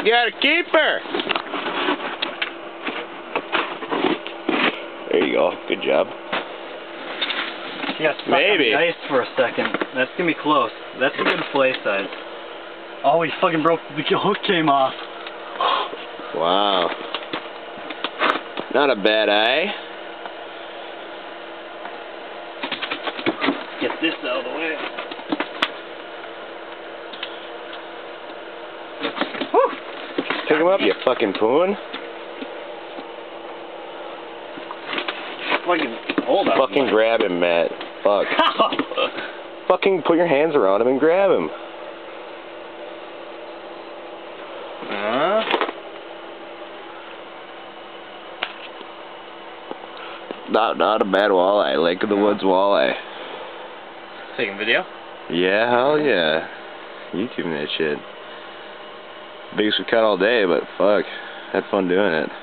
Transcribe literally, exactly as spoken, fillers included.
You got a keeper! There you go. Good job. She got stuck Maybe. on the ice for a second. That's gonna be close. That's a good play size. Oh, he fucking broke. The hook came off. Wow. Not a bad eye. Get this out of the way. Whew. Pick him up, you fucking poon. Fucking hold on. Fucking grab him, Matt. Fuck. Fucking put your hands around him and grab him. Huh? Not, not a bad walleye. Lake of the Woods walleye. Taking video? Yeah, hell yeah. YouTubing that shit. Biggest we caught all day, but fuck. Had fun doing it.